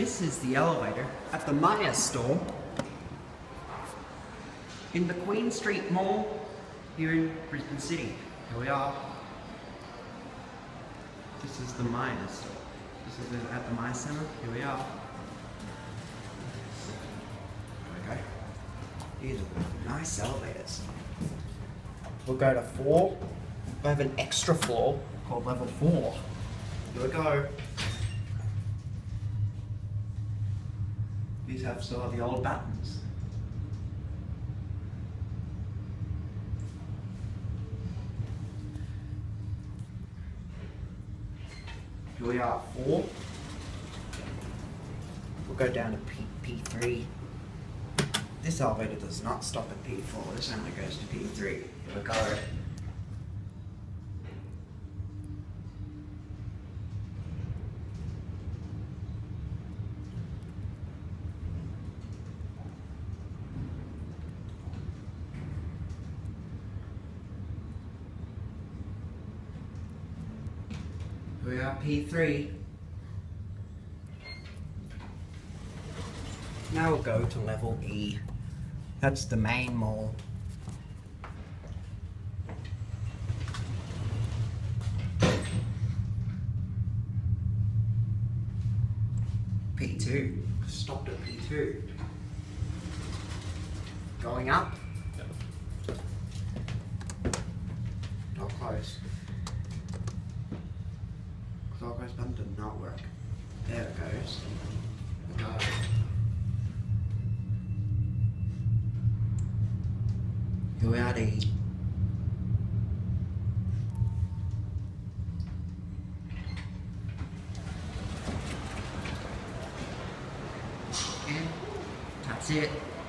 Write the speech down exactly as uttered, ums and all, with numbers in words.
This is the elevator at the Myer store in the Queen Street Mall here in Brisbane City. Here we are. This is the Myer store. This is it at the Myer Centre. Here we are. There we go. These are nice elevators. We'll go to four. We have an extra floor called level four. Here we go. These have some of the old buttons. Here we are, four. We'll go down to P P3. This elevator does not stop at P four, this only goes to P three. Here we go. We are P three. Now we'll go to level E. That's the main mall. P two. Stopped at P two. Going up. Not close. Clockwise button did not work. There it goes. Go. Here we are, D. And that's it.